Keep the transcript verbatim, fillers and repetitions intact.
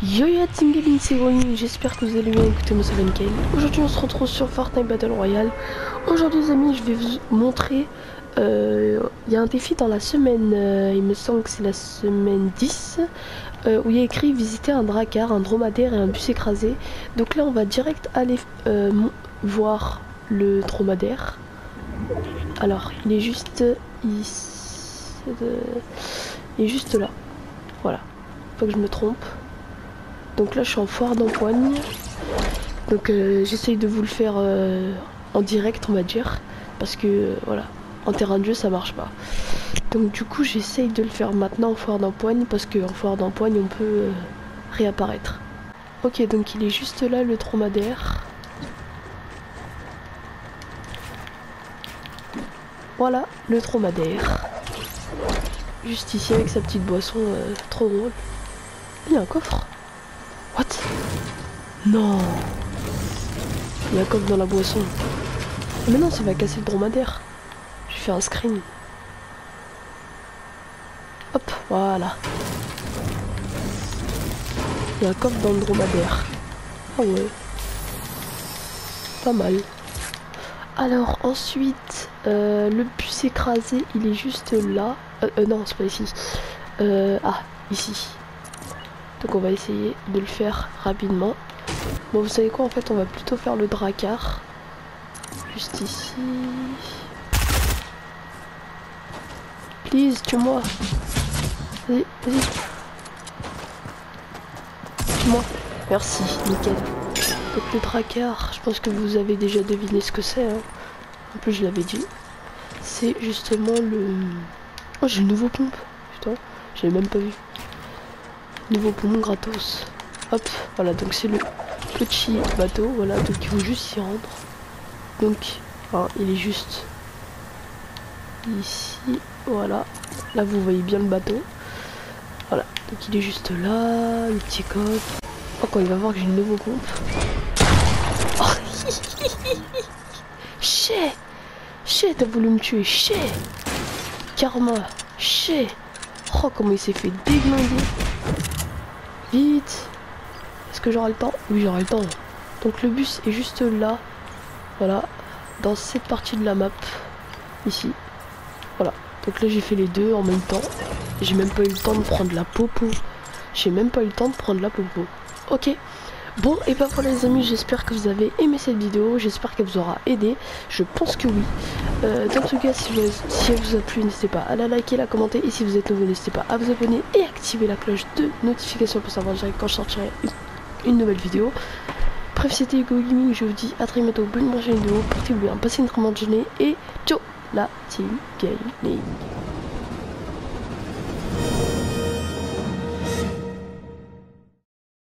Yo yo Team Gaming, c'est Ronnie, j'espère que vous allez bien. Écoutez, moi ça va nickel. Aujourd'hui on se retrouve sur Fortnite Battle Royale. Aujourd'hui les amis, je vais vous montrer, il euh, y a un défi dans la semaine, euh, il me semble que c'est la semaine dix, euh, où il y a écrit visiter un dracar, un dromadaire et un bus écrasé. Donc là on va direct aller euh, voir le dromadaire. Alors il est juste ici, il est juste là, voilà, faut que je me trompe. Donc là je suis en foire d'empoigne. Donc euh, j'essaye de vous le faire euh, en direct on va dire. Parce que euh, voilà, en terrain de jeu ça marche pas. Donc du coup j'essaye de le faire maintenant en foire d'empoigne. Parce que en foire d'empoigne on peut euh, réapparaître. Ok, donc il est juste là le dromadaire. Voilà le dromadaire. Juste ici avec sa petite boisson, euh, trop drôle. Il y a un coffre. What? Non. Il y a un coffre dans la boisson. Mais non, ça va casser le dromadaire. J'ai fait un screen. Hop, voilà. Il y a un coffre dans le dromadaire. Ah ouais. Pas mal. Alors ensuite, euh, le bus écrasé, il est juste là. Euh, euh, non, c'est pas ici. Euh, ah, ici. Donc on va essayer de le faire rapidement. Bon, vous savez quoi, en fait on va plutôt faire le dracar. Juste ici. Please, tue-moi. Vas-y, vas-y. Tue-moi. Merci, nickel. Donc le dracar, je pense que vous avez déjà deviné ce que c'est. Hein. En plus je l'avais dit. C'est justement le... Oh, j'ai le nouveau pompe. Putain, j'avais même pas vu. Nouveau poumon gratos. Hop, voilà, donc c'est le petit bateau, voilà, donc il faut juste s'y rendre. Donc, enfin, il est juste ici, voilà. Là, vous voyez bien le bateau. Voilà, donc il est juste là, le petit coffre. Oh, quand il va voir que j'ai une nouveau pompe. Oh, chais, chais, t'as voulu me tuer, chais. Karma, chais. Oh, comment il s'est fait déglinguer. Vite. Est-ce que j'aurai le temps? Oui, j'aurai le temps. Donc le bus est juste là. Voilà. Dans cette partie de la map. Ici. Voilà. Donc là j'ai fait les deux en même temps. J'ai même pas eu le temps de prendre la popo. J'ai même pas eu le temps de prendre la popo. Ok. Bon, et ben voilà les amis, j'espère que vous avez aimé cette vidéo, j'espère qu'elle vous aura aidé, je pense que oui. Euh, dans tout cas, si, vous, si elle vous a plu, n'hésitez pas à la liker, la commenter, et si vous êtes nouveau, n'hésitez pas à vous abonner et activer la cloche de notification pour savoir direct quand je sortirai une, une nouvelle vidéo. Bref, c'était Hugo Gaming, je vous dis à très bientôt pour une prochaine vidéo, portez-vous bien, passez une très bonne journée, et ciao la team gaming.